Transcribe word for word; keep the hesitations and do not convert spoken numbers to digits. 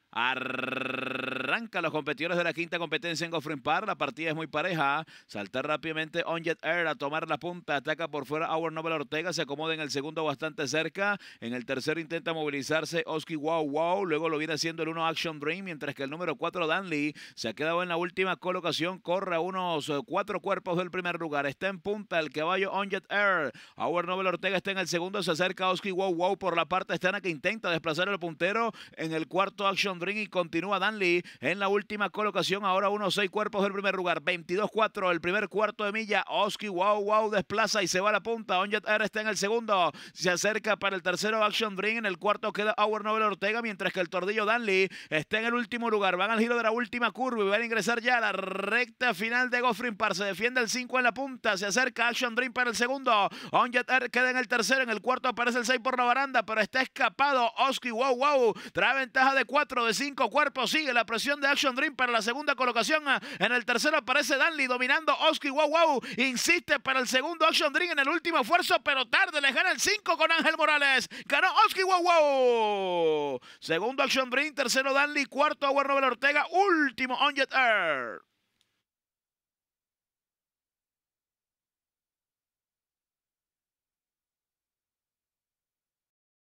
Arranca los competidores de la quinta competencia en Goffrin Park. La partida es muy pareja. Salta rápidamente On Jet Air a tomar la punta. Ataca por fuera Our Nobel Ortega. Se acomoda en el segundo bastante cerca. En el tercero intenta movilizarse Oski Wow Wow. Luego lo viene haciendo el uno Action Dream. Mientras que el número cuatro Danley se ha quedado en la última colocación. Corre a unos cuatro cuerpos del primer lugar. Está en punta el caballo On Jet Air. Our Nobel Ortega está en el segundo. Se acerca Oski Wow Wow por la parte externa que intenta desplazar el puntero. En el cuarto Action Dream y continúa Danley en la última colocación. Ahora unos seis cuerpos del primer lugar. veintidós cuatro el primer cuarto de milla. Oski Wow Wow desplaza y se va a la punta. On Jet Air está en el segundo. Se acerca para el tercero Action Dream. En el cuarto queda Our Nobel Ortega. Mientras que el tordillo Danley está en el último lugar. Van al giro de la última curva y van a ingresar ya a la recta final de Goffrin Park. Se defiende el cinco en la punta. Se acerca Action Dream para el segundo. On Jet Air queda en el tercero. En el cuarto aparece el seis por la baranda. Pero está escapado Oski Wow Wow. Trae ventaja de cuatro, de cinco cuerpos. Sigue la presión de Action Dream para la segunda colocación. En el tercero aparece Danley dominando Oski Wow Wow. Insiste para el segundo Action Dream en el último esfuerzo, pero tarde. Le gana el cinco con Ángel Morales. Ganó Oski Wow Wow. Segundo Action Dream, tercero Danley, cuarto Our Nobel Ortega, último On Jet Air.